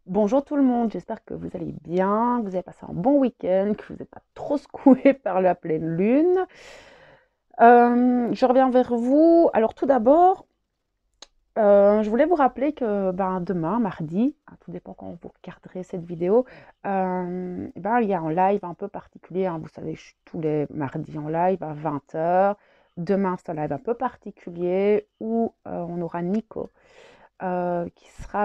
Bonjour tout le monde, j'espère que vous allez bien, que vous avez passé un bon week-end, que vous n'êtes pas trop secoué par la pleine lune. Je reviens vers vous. Alors tout d'abord, je voulais vous rappeler que demain, mardi, tout dépend quand vous regarderez cette vidéo, il y a un live un peu particulier, hein. Vous savez, je suis tous les mardis en live à 20 heures. Demain, c'est un live un peu particulier où on aura Nico qui sera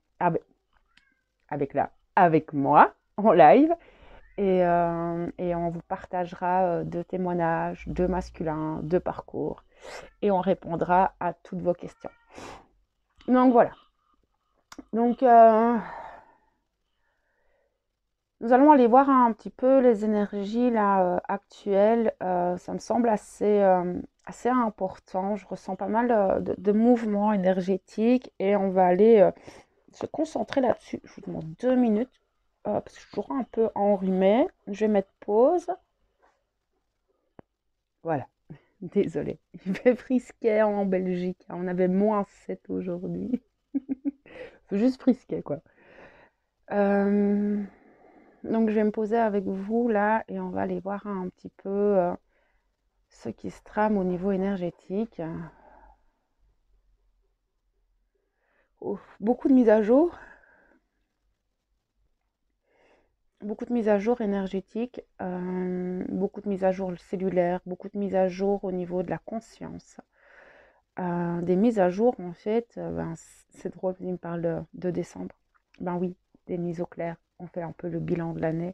avec moi en live et on vous partagera deux témoignages, deux masculins, deux parcours et on répondra à toutes vos questions. Donc voilà. Donc nous allons aller voir un petit peu les énergies là actuelles. Ça me semble assez important. Je ressens pas mal de mouvements énergétiques et on va aller se concentrer là-dessus. Je vous demande 2 minutes parce que je suis toujours un peu enrhumée. Je vais mettre pause. Voilà. Désolée. Il fait frisquet en Belgique. On avait -7 aujourd'hui. Juste frisquet, quoi. Euh, donc, je vais me poser avec vous là et on va aller voir un petit peu ce qui se trame au niveau énergétique. Beaucoup de mises à jour. Beaucoup de mises à jour énergétiques, beaucoup de mises à jour cellulaires, beaucoup de mises à jour au niveau de la conscience. Des mises à jour, en fait, c'est drôle, il me parle de décembre. Ben oui, des mises au clair. On fait un peu le bilan de l'année.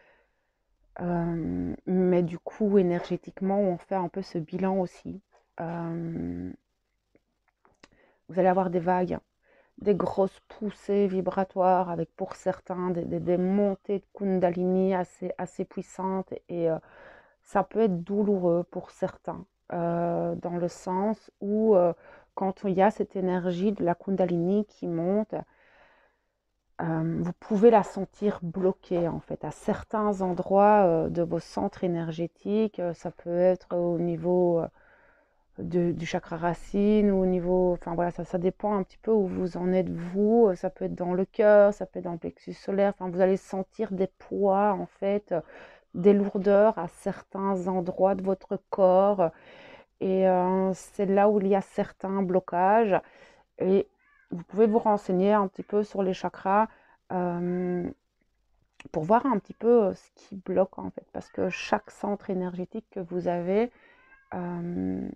Mais du coup, énergétiquement, on fait un peu ce bilan aussi. Euh, Vous allez avoir des vagues, des grosses poussées vibratoires avec pour certains des montées de Kundalini assez puissantes et ça peut être douloureux pour certains dans le sens où quand il y a cette énergie de la Kundalini qui monte, vous pouvez la sentir bloquée en fait à certains endroits de vos centres énergétiques. Ça peut être au niveau du chakra racine ou au niveau, enfin voilà, ça dépend un petit peu où vous en êtes vous. Ça peut être dans le cœur, ça peut être dans le plexus solaire. Enfin, vous allez sentir des poids en fait, des lourdeurs à certains endroits de votre corps. Et c'est là où il y a certains blocages. Et vous pouvez vous renseigner un petit peu sur les chakras euh, pour voir un petit peu ce qui bloque en fait. Parce que chaque centre énergétique que vous avez euh,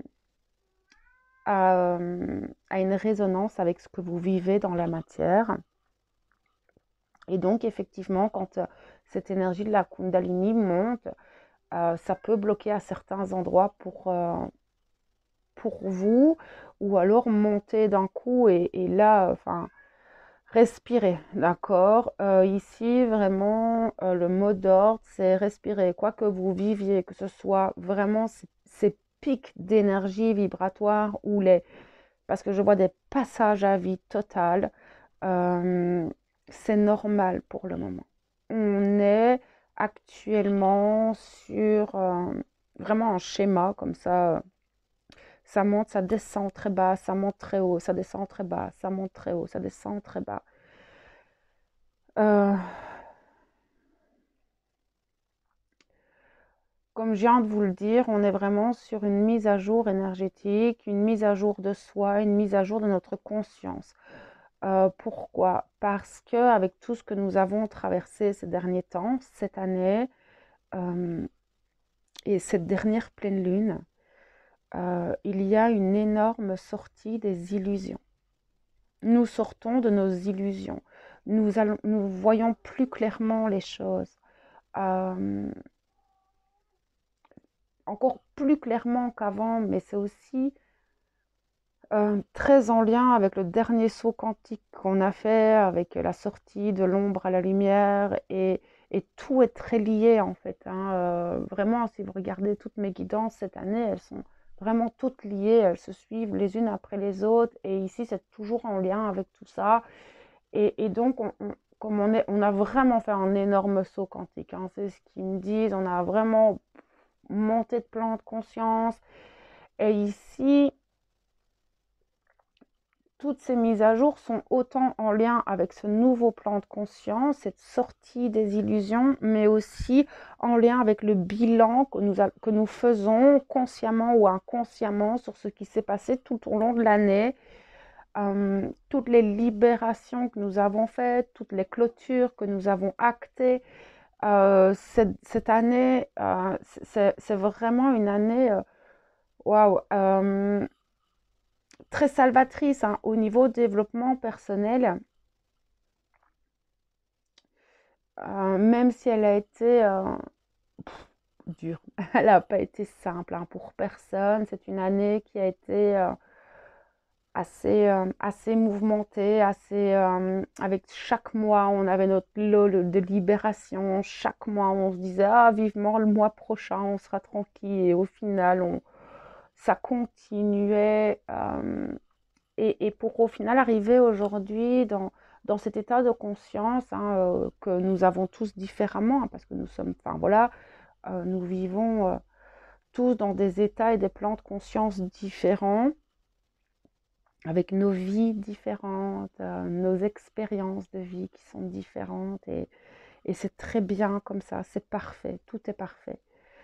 a une résonance avec ce que vous vivez dans la matière. Et donc, effectivement, quand cette énergie de la Kundalini monte, ça peut bloquer à certains endroits pour vous, ou alors monter d'un coup et là, enfin, respirer, d'accord. Ici, vraiment, le mot d'ordre, c'est respirer. Quoi que vous viviez, que ce soit vraiment ces pics d'énergie vibratoire ou les parce que je vois des passages à vide total. Euh, c'est normal pour le moment. On est actuellement sur vraiment un schéma comme ça. Ça monte, ça descend très bas, ça monte très haut, ça descend très bas, ça monte très haut, ça descend très bas. Euh, Comme je viens de vous le dire, on est vraiment sur une mise à jour énergétique, une mise à jour de soi, une mise à jour de notre conscience. Pourquoi? Parce que avec tout ce que nous avons traversé ces derniers temps, cette année euh, et cette dernière pleine lune, il y a une énorme sortie des illusions. Nous sortons de nos illusions. Nous voyons plus clairement les choses. Euh, Encore plus clairement qu'avant, mais c'est aussi très en lien avec le dernier saut quantique qu'on a fait, avec la sortie de l'ombre à la lumière, et tout est très lié en fait, hein. Vraiment, si vous regardez toutes mes guidances cette année, elles sont vraiment toutes liées, elles se suivent les unes après les autres, et ici c'est toujours en lien avec tout ça. Et donc, comme on a vraiment fait un énorme saut quantique, hein, c'est ce qu'ils me disent, on a vraiment monté de plan de conscience. Et ici, toutes ces mises à jour sont autant en lien avec ce nouveau plan de conscience, cette sortie des illusions, mais aussi en lien avec le bilan que nous faisons consciemment ou inconsciemment sur ce qui s'est passé tout au long de l'année. Toutes les libérations que nous avons faites, toutes les clôtures que nous avons actées. Cette année, c'est vraiment une année waouh, très salvatrice hein, au niveau développement personnel, même si elle a été dure. Elle n'a pas été simple hein, pour personne. C'est une année qui a été assez mouvementée, avec chaque mois, on avait notre lot de libération. Chaque mois, on se disait, ah, vivement le mois prochain, on sera tranquille. Et au final, ça continuait. Et pour au final arriver aujourd'hui dans cet état de conscience hein, que nous avons tous différemment, hein, parce que nous sommes, enfin voilà, nous vivons tous dans des états et des plans de conscience différents, avec nos vies différentes, nos expériences de vie qui sont différentes, et c'est très bien comme ça, c'est parfait, tout est parfait.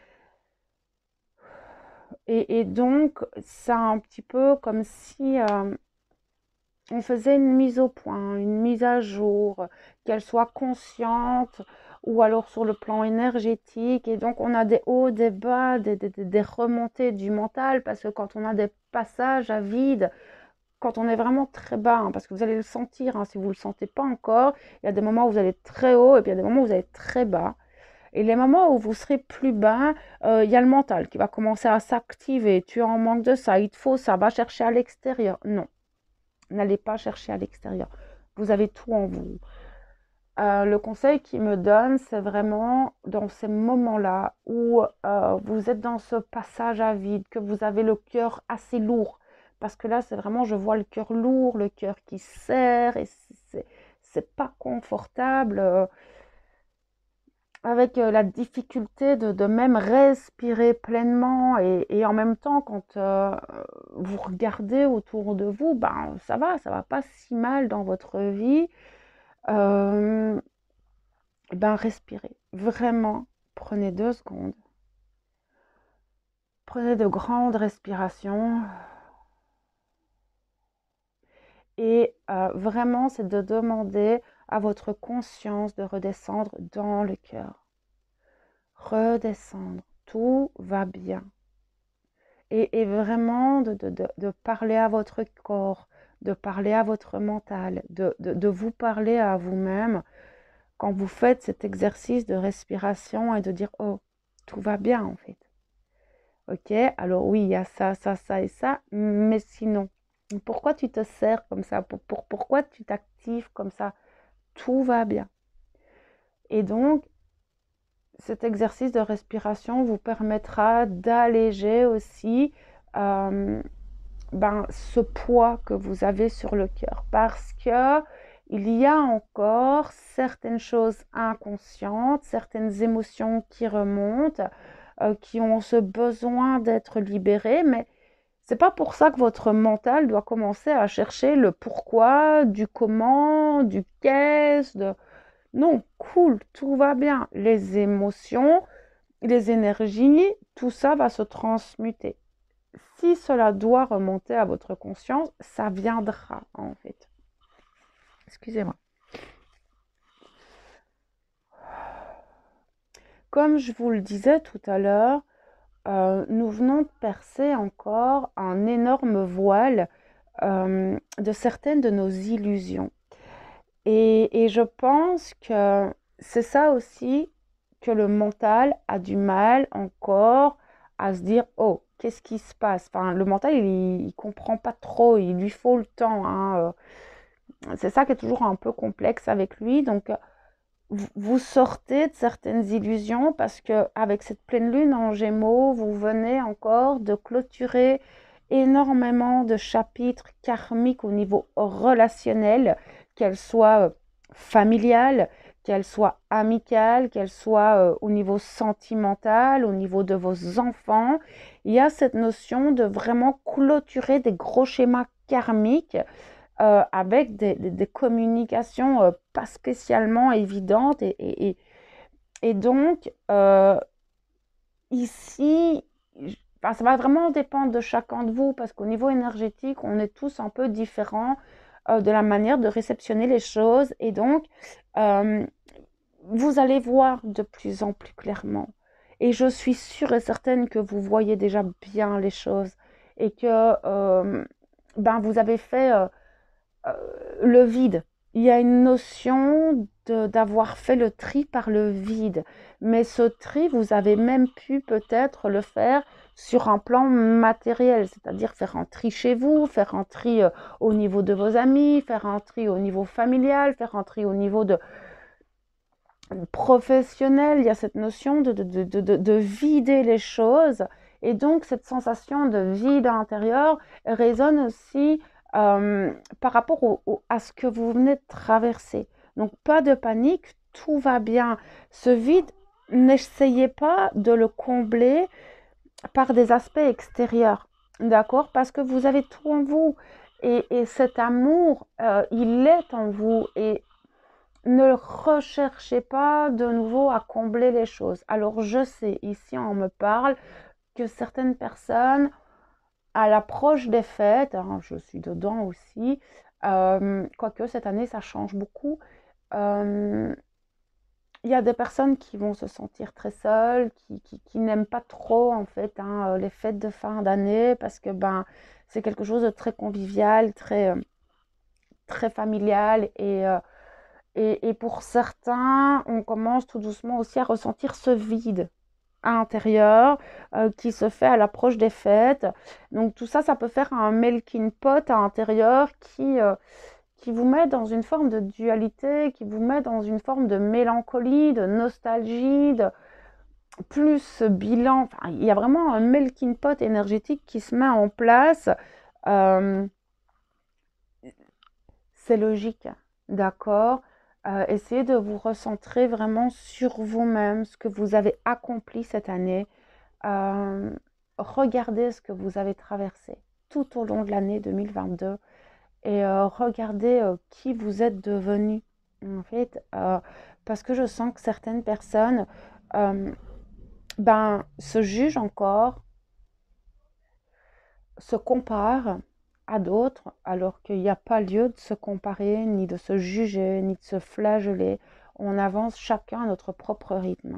Et donc, c'est un petit peu comme si on faisait une mise au point, une mise à jour, qu'elle soit consciente ou alors sur le plan énergétique. Et donc, on a des hauts, des bas, des remontées du mental, parce que quand on a des passages à vide, quand on est vraiment très bas, hein, parce que vous allez le sentir, hein, si vous ne le sentez pas encore, il y a des moments où vous allez être très haut et puis il y a des moments où vous allez être très bas. Et les moments où vous serez plus bas, il y a le mental qui va commencer à s'activer. Tu es en manque de ça, il te faut ça, va chercher à l'extérieur. Non, n'allez pas chercher à l'extérieur. Vous avez tout en vous. Le conseil qu'il me donne, c'est vraiment dans ces moments-là où vous êtes dans ce passage à vide, que vous avez le cœur assez lourd. Parce que là, c'est vraiment, je vois le cœur lourd, le cœur qui serre, et c'est pas confortable. Avec la difficulté de même respirer pleinement, et en même temps, quand vous regardez autour de vous, ben, ça va pas si mal dans votre vie. Euh, ben, respirez. Vraiment, prenez 2 secondes. Prenez de grandes respirations. Et vraiment, c'est de demander à votre conscience de redescendre dans le cœur. Redescendre. Tout va bien. Et vraiment de parler à votre corps, de parler à votre mental, de vous parler à vous-même quand vous faites cet exercice de respiration, et de dire, oh, tout va bien en fait. Ok, alors oui, il y a ça, ça, ça et ça, mais sinon, pourquoi tu te sers comme ça? Pourquoi tu t'actives comme ça? Tout va bien. Et donc, cet exercice de respiration vous permettra d'alléger aussi ce poids que vous avez sur le cœur, parce que il y a encore certaines choses inconscientes, certaines émotions qui remontent, qui ont ce besoin d'être libérées, mais c'est pas pour ça que votre mental doit commencer à chercher le pourquoi, du comment, du qu'est-ce, non, cool, tout va bien. Les émotions, les énergies, tout ça va se transmuter. Si cela doit remonter à votre conscience, ça viendra en fait. Excusez-moi. Comme je vous le disais tout à l'heure, nous venons de percer encore un énorme voile de certaines de nos illusions. Et je pense que c'est ça aussi que le mental a du mal encore à se dire, oh, qu'est-ce qui se passe? Enfin, le mental, il comprend pas trop, il lui faut le temps, hein. C'est ça qui est toujours un peu complexe avec lui. Donc, vous sortez de certaines illusions parce que avec cette pleine lune en Gémeaux, vous venez encore de clôturer énormément de chapitres karmiques au niveau relationnel, qu'elles soient familiales, qu'elles soient amicales, qu'elles soient au niveau sentimental, au niveau de vos enfants. Il y a cette notion de vraiment clôturer des gros schémas karmiques avec des communications pas spécialement évidentes. Et donc, ici, enfin, ça va vraiment dépendre de chacun de vous, parce qu'au niveau énergétique, on est tous un peu différents de la manière de réceptionner les choses. Et donc, euh, vous allez voir de plus en plus clairement. Et je suis sûre et certaine que vous voyez déjà bien les choses et que ben, vous avez fait euh, le vide. Il y a une notion d'avoir fait le tri par le vide. Mais ce tri, vous avez même pu peut-être le faire sur un plan matériel, c'est-à-dire faire un tri chez vous, faire un tri au niveau de vos amis, faire un tri au niveau familial, faire un tri au niveau de professionnel. Il y a cette notion de vider les choses. Et donc, cette sensation de vide intérieur résonne aussi par rapport à ce que vous venez de traverser. Donc, pas de panique, tout va bien. Ce vide, n'essayez pas de le combler par des aspects extérieurs, d'accord? Parce que vous avez tout en vous. Et cet amour, il est en vous. Et ne recherchez pas de nouveau à combler les choses. Alors, je sais, ici, on me parle que certaines personnes, à l'approche des fêtes, hein, je suis dedans aussi, quoique cette année, ça change beaucoup. euh, il y a des personnes qui vont se sentir très seules, qui n'aiment pas trop en fait hein, les fêtes de fin d'année parce que ben c'est quelque chose de très convivial, très familial et pour certains, on commence tout doucement aussi à ressentir ce vide intérieur qui se fait à l'approche des fêtes. Donc tout ça, ça peut faire un melting pot à l'intérieur qui vous met dans une forme de dualité, qui vous met dans une forme de mélancolie, de nostalgie, de plus ce bilan. Enfin, il y a vraiment un melting pot énergétique qui se met en place. Euh, c'est logique, d'accord? Essayez de vous recentrer vraiment sur vous-même, ce que vous avez accompli cette année. Euh, Regardez ce que vous avez traversé tout au long de l'année 2022 et regardez qui vous êtes devenu, en fait, parce que je sens que certaines personnes euh, ben, se jugent encore, se comparent à d'autres, alors qu'il n'y a pas lieu de se comparer, ni de se juger, ni de se flageller. On avance chacun à notre propre rythme.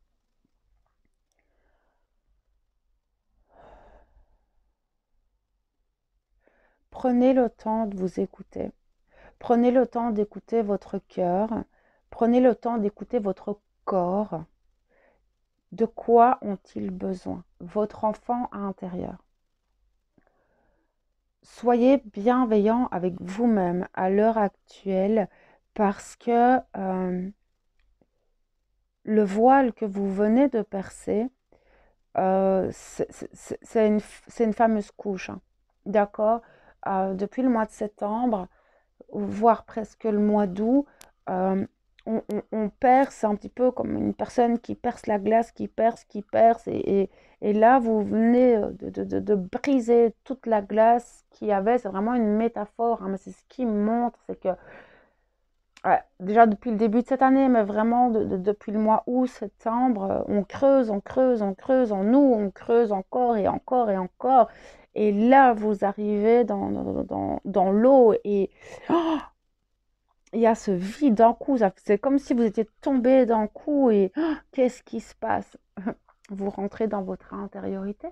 Prenez le temps de vous écouter. Prenez le temps d'écouter votre cœur. Prenez le temps d'écouter votre corps. De quoi ont-ils besoin? Votre enfant intérieur. Soyez bienveillant avec vous-même à l'heure actuelle parce que le voile que vous venez de percer, c'est une fameuse couche, hein. D'accord? Depuis le mois de septembre, voire presque le mois d'août, euh, on perce un petit peu comme une personne qui perce la glace, qui perce, et là, vous venez de briser toute la glace qu'il y avait. C'est vraiment une métaphore, hein, mais c'est ce qui montre, c'est que ouais, déjà depuis le début de cette année, mais vraiment depuis le mois août, septembre, on creuse, on creuse, on creuse en nous, on creuse encore et encore et encore. Et là, vous arrivez dans l'eau et oh, il y a ce vide d'un coup. C'est comme si vous étiez tombé d'un coup et oh, qu'est-ce qui se passe? Vous rentrez dans votre intériorité,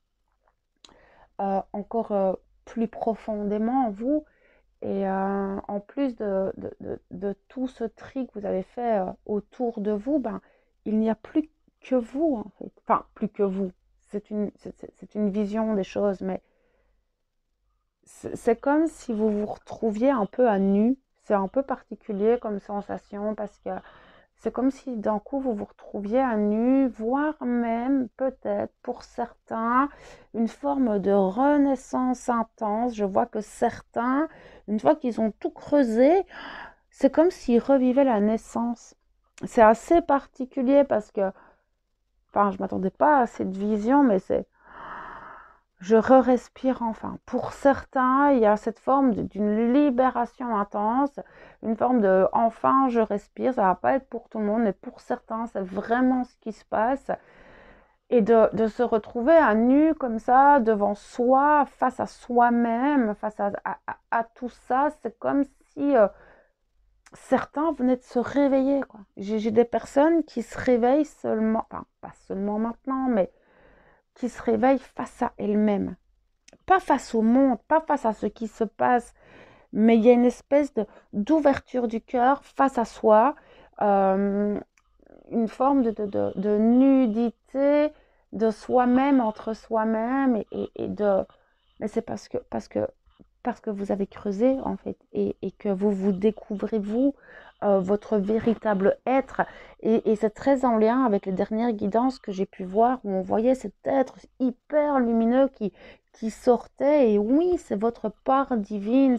encore plus profondément en vous. Et en plus de tout ce tri que vous avez fait autour de vous, ben, il n'y a plus que vous, en fait. Enfin, plus que vous. C'est une vision des choses, mais c'est comme si vous vous retrouviez un peu à nu. C'est un peu particulier comme sensation parce que c'est comme si d'un coup vous vous retrouviez à nu, voire même peut-être pour certains une forme de renaissance intense. Je vois que certains, une fois qu'ils ont tout creusé, c'est comme s'ils revivaient la naissance. C'est assez particulier parce que, enfin, je ne m'attendais pas à cette vision, mais je re-respire enfin. Pour certains, il y a cette forme d'une libération intense, une forme de enfin je respire. Ça va pas être pour tout le monde, mais pour certains, c'est vraiment ce qui se passe. Et de se retrouver à nu comme ça, devant soi, face à soi-même, face à tout ça, c'est comme si certains venaient de se réveiller, quoi. J'ai des personnes qui se réveillent seulement, enfin pas seulement maintenant, mais qui se réveillent face à elles-mêmes. Pas face au monde, pas face à ce qui se passe, mais il y a une espèce d'ouverture du cœur face à soi, euh, une forme de nudité de soi-même, entre soi-même, et de... Mais c'est parce que vous avez creusé, en fait, et que vous vous découvrez, vous, votre véritable être. Et c'est très en lien avec les dernières guidances que j'ai pu voir, où on voyait cet être hyper lumineux qui sortait. Et oui, c'est votre part divine,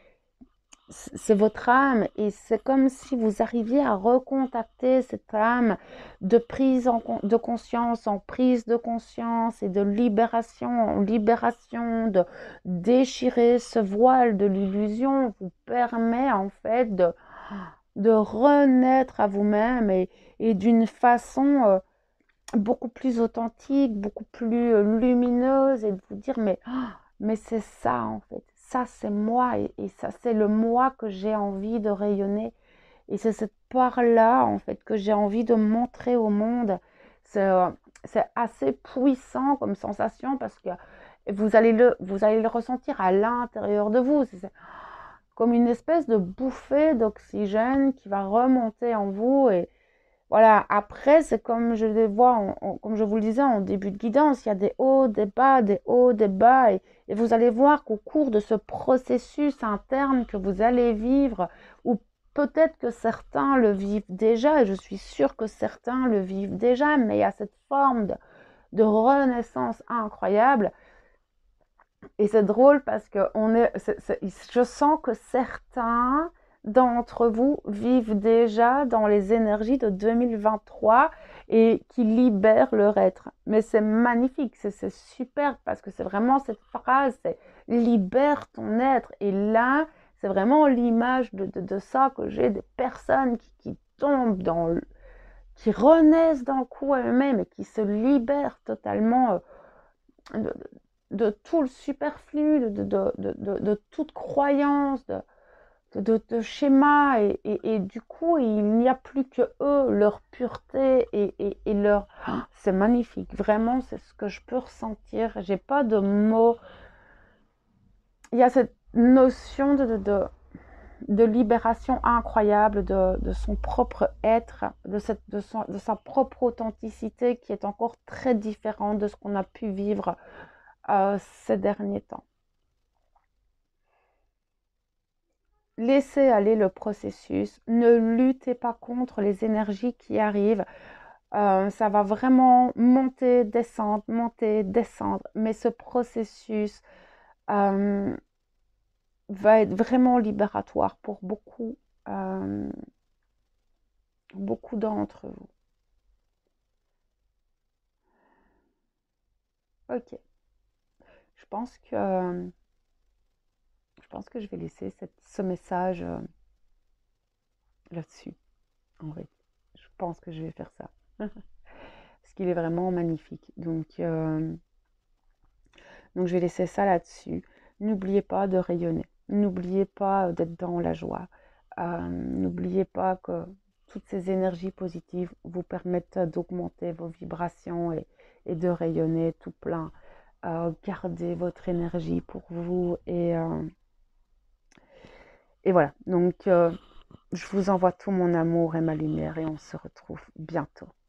c'est votre âme, et c'est comme si vous arriviez à recontacter cette âme de prise de conscience en prise de conscience, et de libération en libération, de déchirer ce voile de l'illusion vous permet en fait de renaître à vous-même, et d'une façon beaucoup plus authentique, beaucoup plus lumineuse, et de vous dire mais c'est ça en fait, ça c'est moi, et ça c'est le moi que j'ai envie de rayonner, et c'est cette part-là en fait que j'ai envie de montrer au monde. C'est assez puissant comme sensation, parce que vous allez le ressentir à l'intérieur de vous. C'est comme une espèce de bouffée d'oxygène qui va remonter en vous. Et voilà, après, c'est comme je les vois, comme je vous le disais en début de guidance, il y a des hauts, des bas, des hauts, des bas, et vous allez voir qu'au cours de ce processus interne que vous allez vivre, ou peut-être que certains le vivent déjà, et je suis sûre que certains le vivent déjà, mais il y a cette forme de renaissance incroyable. Et c'est drôle parce que je sens que certains d'entre vous vivent déjà dans les énergies de 2023 et qui libèrent leur être. Mais c'est magnifique, c'est super, parce que c'est vraiment cette phrase, c'est libère ton être. Et là, c'est vraiment l'image de ça que j'ai, des personnes qui tombent qui renaissent d'un coup elles-mêmes et qui se libèrent totalement de, de tout le superflu, de toute croyance, de schéma, et du coup, il n'y a plus que eux, leur pureté, et leur... Ah, c'est magnifique, vraiment, c'est ce que je peux ressentir. J'ai pas de mots. Il y a cette notion de libération incroyable de son propre être, de sa propre authenticité, qui est encore très différente de ce qu'on a pu vivre ces derniers temps. Laissez aller le processus, ne luttez pas contre les énergies qui arrivent. Ça va vraiment monter, descendre, mais ce processus euh, va être vraiment libératoire pour euh, beaucoup d'entre vous. Ok, je pense que, je pense que je vais laisser ce message là-dessus, en vrai. Je pense que je vais faire ça. Parce qu'il est vraiment magnifique. Donc je vais laisser ça là-dessus. N'oubliez pas de rayonner. N'oubliez pas d'être dans la joie. N'oubliez pas que toutes ces énergies positives vous permettent d'augmenter vos vibrations, et de rayonner tout plein. Gardez votre énergie pour vous, et voilà. Donc je vous envoie tout mon amour et ma lumière, et on se retrouve bientôt.